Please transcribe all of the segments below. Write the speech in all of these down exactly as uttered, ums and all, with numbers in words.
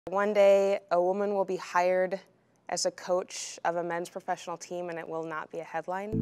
One day, a woman will be hired as a coach of a men's professional team, and it will not be a headline.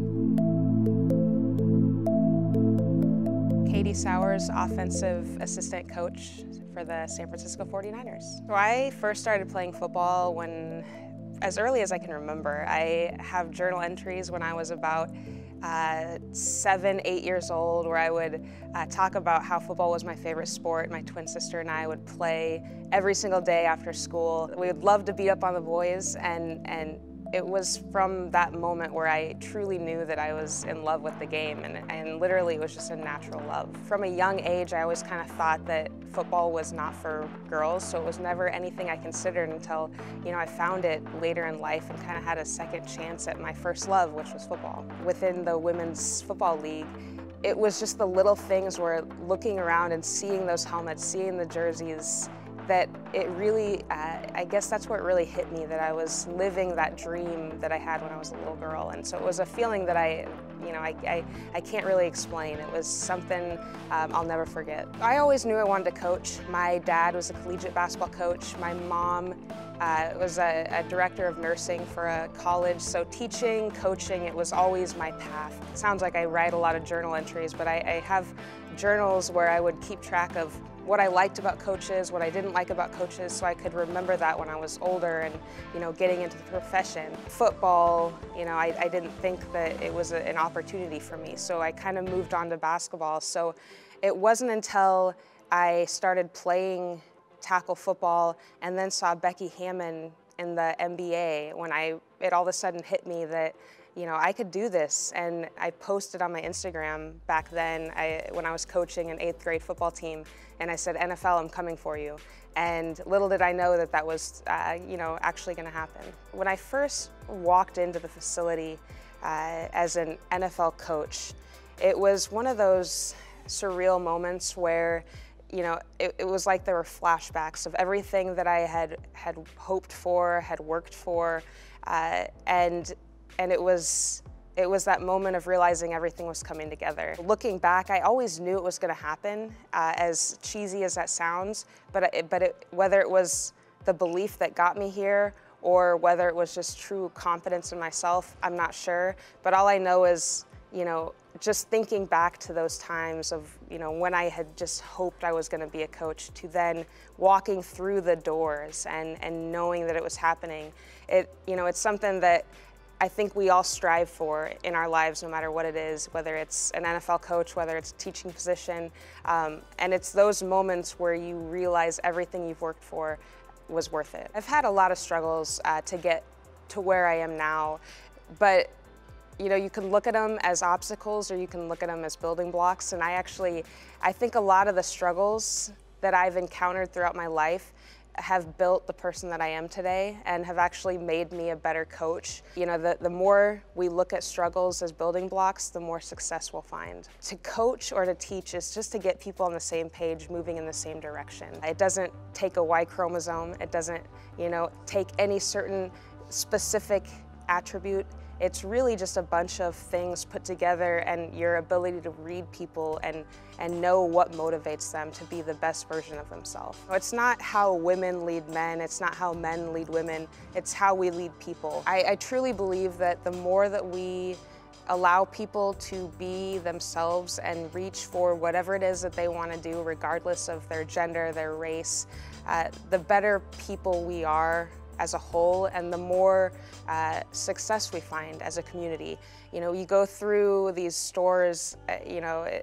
Katie Sowers, offensive assistant coach for the San Francisco forty-niners. So I first started playing football when, as early as I can remember. I have journal entries when I was about uh, seven, eight years old, where I would uh, talk about how football was my favorite sport. My twin sister and I would play every single day after school. We would love to beat up on the boys, and, and it was from that moment where I truly knew that I was in love with the game, and, and literally it was just a natural love. From a young age, I always kind of thought that football was not for girls, so it was never anything I considered until, you know, I found it later in life and kind of had a second chance at my first love, which was football. Within the Women's Football League, it was just the little things where looking around and seeing those helmets, seeing the jerseys, that it really, uh, I guess that's where it really hit me, that I was living that dream that I had when I was a little girl. And so it was a feeling that I, you know, I, I, I can't really explain. It was something um, I'll never forget. I always knew I wanted to coach. My dad was a collegiate basketball coach. My mom uh, was a, a director of nursing for a college. So teaching, coaching, it was always my path. It sounds like I write a lot of journal entries, but I, I have journals where I would keep track of what I liked about coaches, what I didn't like about coaches, so I could remember that when I was older and, you know, getting into the profession. Football, you know, I, I didn't think that it was a, an opportunity for me, so I kind of moved on to basketball. So it wasn't until I started playing tackle football and then saw Becky Hammon in the N B A when I, it all of a sudden hit me that, you know, I could do this. And I posted on my Instagram back then I, when I was coaching an eighth grade football team, and I said, N F L, I'm coming for you. And little did I know that that was, uh, you know, actually gonna happen. When I first walked into the facility uh, as an N F L coach, it was one of those surreal moments where, you know, it, it was like there were flashbacks of everything that I had, had hoped for, had worked for, uh, and And it was, it was that moment of realizing everything was coming together. Looking back, I always knew it was gonna happen, uh, as cheesy as that sounds, but, it, but it, whether it was the belief that got me here or whether it was just true confidence in myself, I'm not sure. But all I know is, you know, just thinking back to those times of, you know, when I had just hoped I was gonna be a coach, to then walking through the doors and, and knowing that it was happening. It, you know, it's something that I think we all strive for in our lives, no matter what it is, whether it's an N F L coach, whether it's a teaching position. Um, and it's those moments where you realize everything you've worked for was worth it. I've had a lot of struggles uh, to get to where I am now, but you know, you can look at them as obstacles or you can look at them as building blocks. And I actually, I think a lot of the struggles that I've encountered throughout my life have built the person that I am today and have actually made me a better coach. You know, the, the more we look at struggles as building blocks, the more success we'll find. To coach or to teach is just to get people on the same page, moving in the same direction. It doesn't take a Y chromosome. It doesn't, you know, take any certain specific attribute. It's really just a bunch of things put together and your ability to read people and, and know what motivates them to be the best version of themselves. It's not how women lead men, it's not how men lead women, it's how we lead people. I, I truly believe that the more that we allow people to be themselves and reach for whatever it is that they want to do, regardless of their gender, their race, uh, the better people we are as a whole, and the more uh, success we find as a community. You know, you go through these stores, uh, you know, it,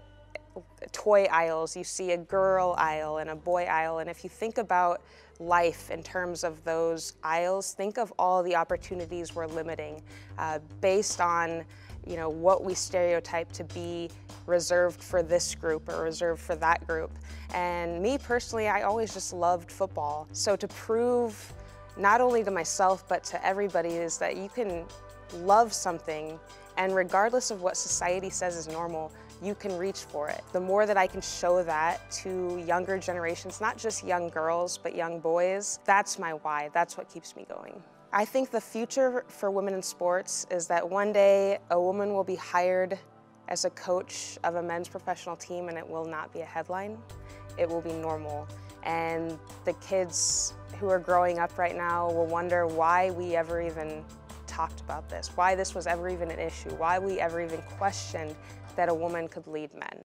toy aisles, you see a girl aisle and a boy aisle, and if you think about life in terms of those aisles, think of all the opportunities we're limiting uh, based on, you know, what we stereotype to be reserved for this group or reserved for that group. And me personally, I always just loved football. So to prove not only to myself, but to everybody, is that you can love something, and regardless of what society says is normal, you can reach for it. The more that I can show that to younger generations, not just young girls, but young boys, that's my why, that's what keeps me going. I think the future for women in sports is that one day a woman will be hired as a coach of a men's professional team, and it will not be a headline. It will be normal. And the kids who are growing up right now will wonder why we ever even talked about this, why this was ever even an issue, why we ever even questioned that a woman could lead men.